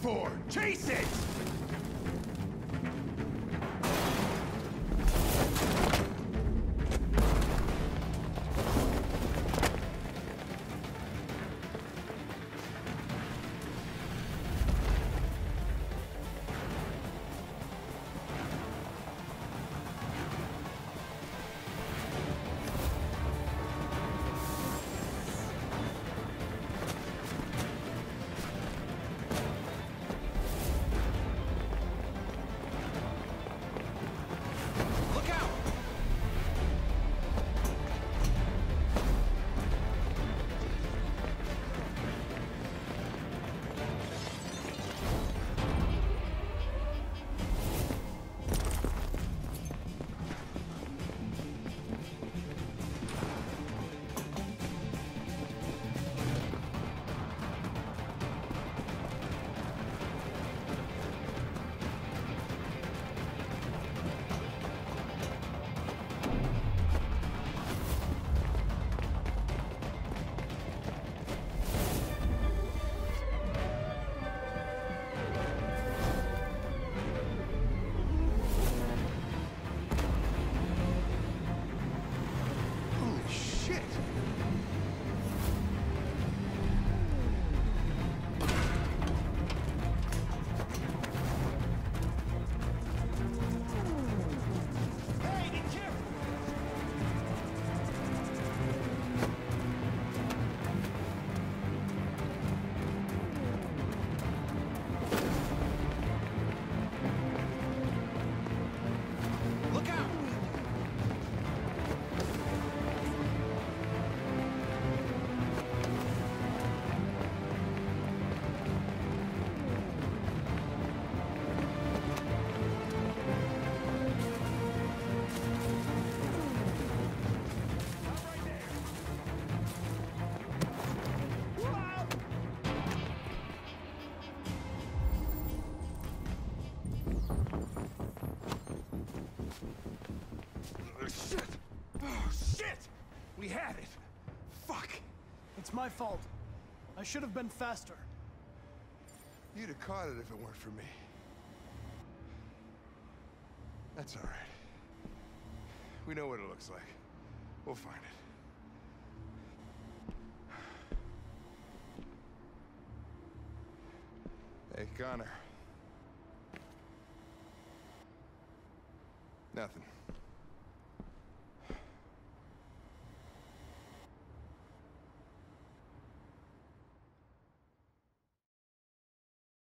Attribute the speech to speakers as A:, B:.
A: for? Chase it! Holy shit! Hey, be careful! Look out! Shit! Oh, shit! We had it! Fuck!
B: It's my fault. I should have been faster.
A: You'd have caught it if it weren't for me. That's all right. We know what it looks like. We'll find it. Hey, Connor. Nothing.